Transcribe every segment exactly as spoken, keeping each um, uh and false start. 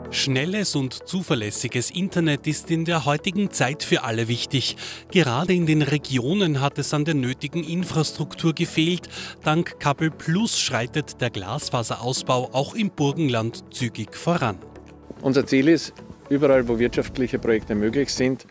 Schnelles und zuverlässiges Internet ist in der heutigen Zeit für alle wichtig. Gerade in den Regionen hat es an der nötigen Infrastruktur gefehlt. Dank Kabel Plus schreitet der Glasfaserausbau auch im Burgenland zügig voran. Unser Ziel ist, überall wo wirtschaftliche Projekte möglich sind,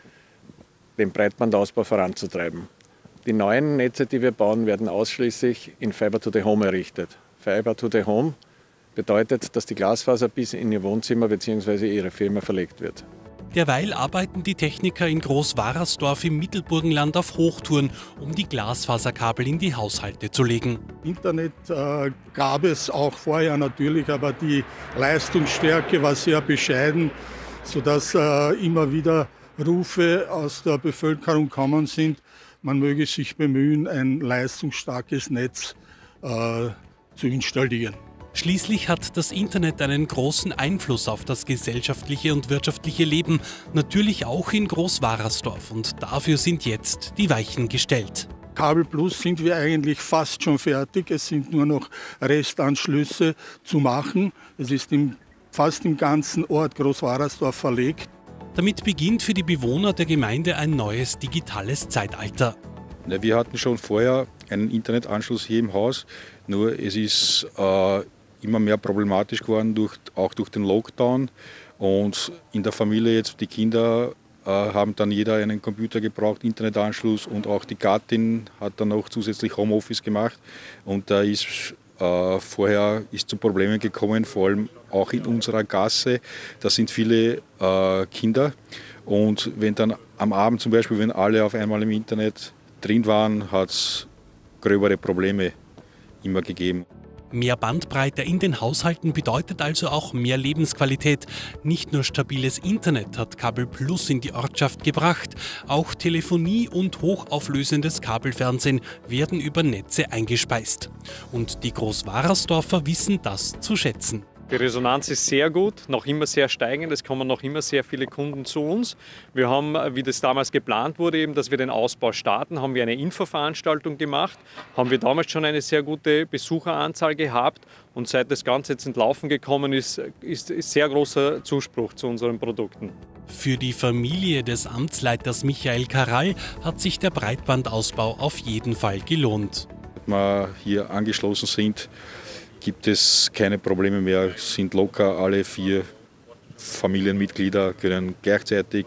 den Breitbandausbau voranzutreiben. Die neuen Netze, die wir bauen, werden ausschließlich in Fiber to the Home errichtet. Fiber to the Home bedeutet, dass die Glasfaser bis in Ihr Wohnzimmer bzw. Ihre Firma verlegt wird. Derweil arbeiten die Techniker in Großwarersdorf im Mittelburgenland auf Hochtouren, um die Glasfaserkabel in die Haushalte zu legen. Internet äh, gab es auch vorher natürlich, aber die Leistungsstärke war sehr bescheiden, sodass äh, immer wieder Rufe aus der Bevölkerung kommen sind, man möge sich bemühen, ein leistungsstarkes Netz äh, zu installieren. Schließlich hat das Internet einen großen Einfluss auf das gesellschaftliche und wirtschaftliche Leben, natürlich auch in Großwarersdorf, und dafür sind jetzt die Weichen gestellt. Kabel Plus sind wir eigentlich fast schon fertig, es sind nur noch Restanschlüsse zu machen. Es ist im, fast im ganzen Ort Großwarersdorf verlegt. Damit beginnt für die Bewohner der Gemeinde ein neues digitales Zeitalter. Wir hatten schon vorher einen Internetanschluss hier im Haus, nur es ist äh, immer mehr problematisch geworden, durch, auch durch den Lockdown. Und in der Familie jetzt, die Kinder äh, haben dann jeder einen Computer gebraucht, Internetanschluss, und auch die Gattin hat dann auch zusätzlich Homeoffice gemacht. Und da ist äh, vorher ist zu Problemen gekommen, vor allem auch in unserer Gasse. Da sind viele äh, Kinder, und wenn dann am Abend zum Beispiel, wenn alle auf einmal im Internet drin waren, hat es gröbere Probleme immer gegeben. Mehr Bandbreite in den Haushalten bedeutet also auch mehr Lebensqualität. Nicht nur stabiles Internet hat Kabel Plus in die Ortschaft gebracht, auch Telefonie und hochauflösendes Kabelfernsehen werden über Netze eingespeist. Und die Großwarersdorfer wissen das zu schätzen. Die Resonanz ist sehr gut, noch immer sehr steigend. Es kommen noch immer sehr viele Kunden zu uns. Wir haben, wie das damals geplant wurde, eben, dass wir den Ausbau starten, haben wir eine Infoveranstaltung gemacht, haben wir damals schon eine sehr gute Besucheranzahl gehabt, und seit das Ganze jetzt ins Laufen gekommen ist, ist, ist sehr großer Zuspruch zu unseren Produkten. Für die Familie des Amtsleiters Michael Karall hat sich der Breitbandausbau auf jeden Fall gelohnt. Wenn wir hier angeschlossen sind, gibt es keine Probleme mehr, sind locker alle vier Familienmitglieder, können gleichzeitig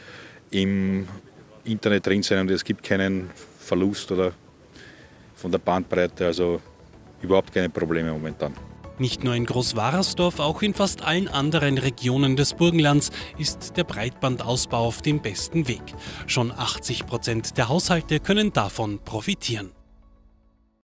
im Internet drin sein, und es gibt keinen Verlust oder von der Bandbreite, also überhaupt keine Probleme momentan. Nicht nur in Großwarersdorf, auch in fast allen anderen Regionen des Burgenlands ist der Breitbandausbau auf dem besten Weg. Schon achtzig Prozent der Haushalte können davon profitieren.